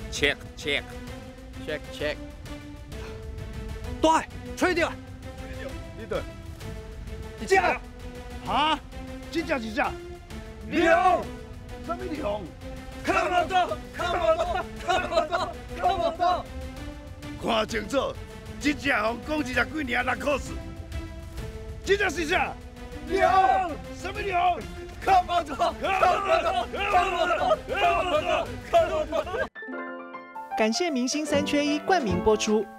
check check check check。 对，吹掉。 你对。 一只。 哈？这只是啥？ 龙。 什么龙？ 看不到，看不到，看不到，看不到。 看清楚，这只红讲一只几年6块4。这只是啥？ 龙。 什么龙？ 看不到，看不到，看不到，看不到，看不到。 感谢明星3缺1冠名播出。